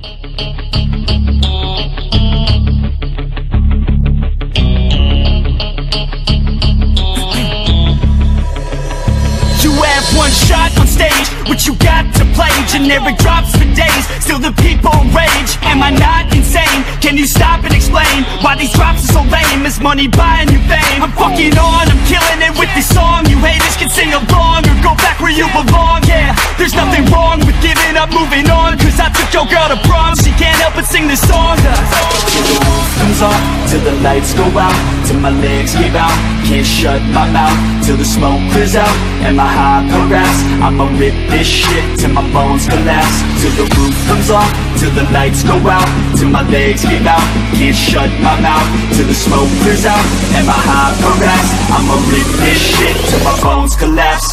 One shot on stage, what you got to play? Generic drops for days, still the people rage. Am I not insane? Can you stop and explain why these drops are so lame? Is money buying you fame? I'm fucking on, I'm killing it with this song. You haters can sing along or go back where you belong. Yeah, there's nothing wrong with giving up, moving on. Cause I took your girl to prom, she can't help but sing this song. Till the roof comes on, till the lights go out, till my legs give out, can't shut my mouth, till the smoke clears out, and my high progress. I'ma rip this shit till my bones collapse. Till the roof comes on, till the lights go out, till my legs give out, can't shut my mouth, till the smoke clears out, and my high progress. I'ma rip this shit till my bones collapse.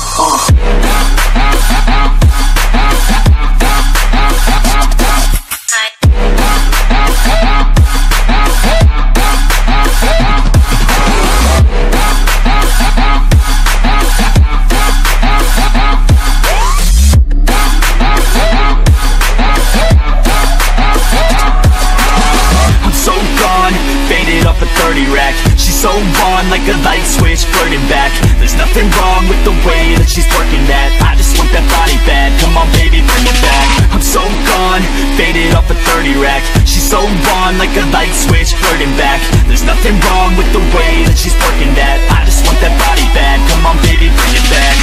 She's so on like a light switch, flirting back. There's nothing wrong with the way that she's working that. I just want that body bad, come on baby, bring it back. I'm so gone, faded off a 30 rack. She's so on like a light switch, flirting back. There's nothing wrong with the way that she's working that. I just want that body bad, come on baby, bring it back.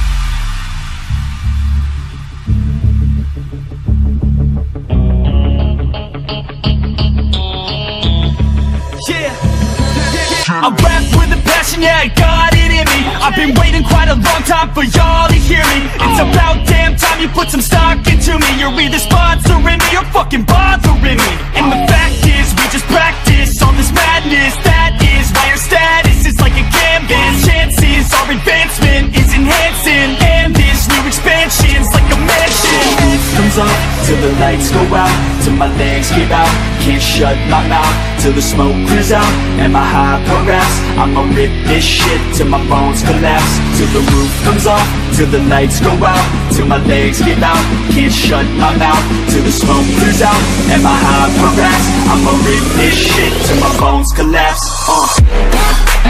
I rap with a passion, yeah, I got it in me. I've been waiting quite a long time for y'all to hear me. It's about damn time you put some stock into me. You're either sponsoring me or fucking bothering me. And the fact is, we just practice all this madness. That is why our status is like a canvas. Chances our advancement is enhancing, and this new expansion's like a mansion. Comes on, till the lights go out, till my legs give out, can't shut my mouth, till the smoke clears out, and my high progress. I'ma rip this shit till my bones collapse. Till the roof comes off, till the lights go out, till my legs give out, can't shut my mouth, till the smoke clears out, and my high progress. I'ma rip this shit till my bones collapse.